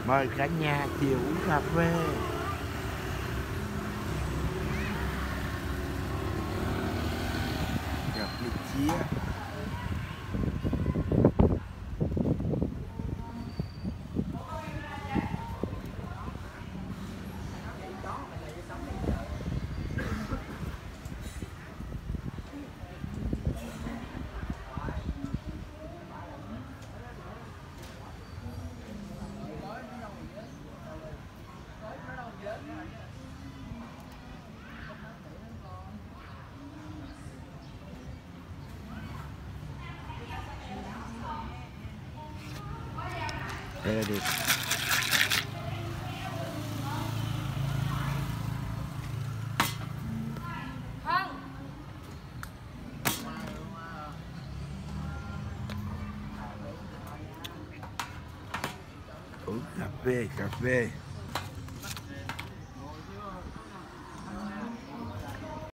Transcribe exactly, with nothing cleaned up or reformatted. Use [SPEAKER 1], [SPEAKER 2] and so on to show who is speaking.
[SPEAKER 1] Mời cả nhà chiều uống cà phê. Cà phê chia. Đây là được. Uống cà phê, cà phê.